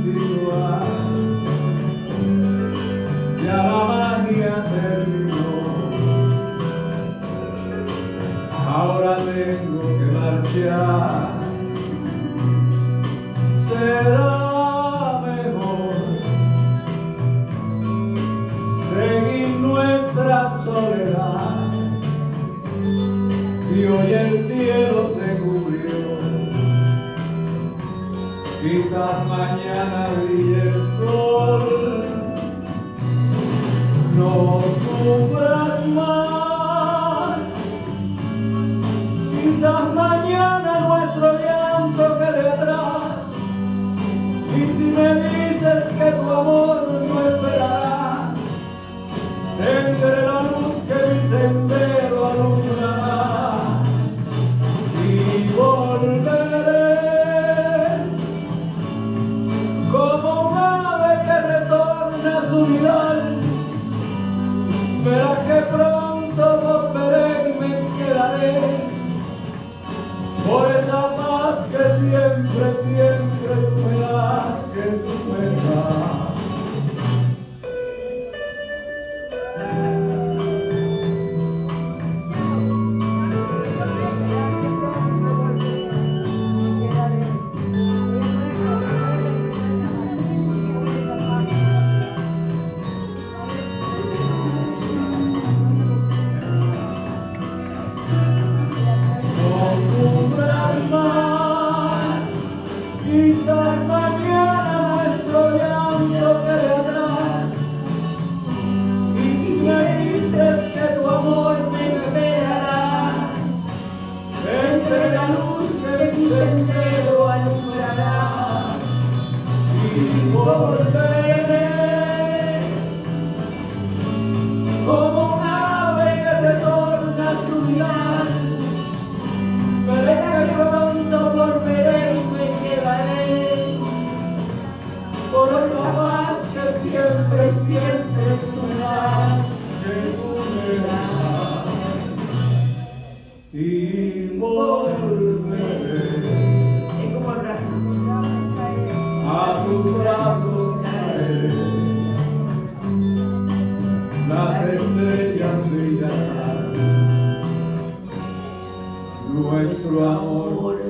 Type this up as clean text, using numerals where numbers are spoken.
continuar. Ya la magia terminó, ahora tengo que marchar. Será mejor seguir nuestra soledad. Si hoy el cielo se cubrió, quizás mañana brille el sol. No sufras más, quizás mañana nuestro llanto quede atrás. Y si me dices que tu amor no esperará, tendré la luz que mi sendero alumbrará. Y volveré como un ave que retorna a su nidal. Verás que pronto volveré y me quedaré por esa paz que siempre, siempre tú me das, que tú me das. Quizás mañana nuestro llanto quede atrás. Y si me dices que tu amor me esperará, entre la luz que mi sendero alumbrará. Y volveré como un ave que retorna a su nidal. Veré que pronto volveré y me quedaré por esa paz que siempre, siempre tú me das, que tú me das. Y volveré a tus brazos caeré, las estrellas brillarán, nuestro amor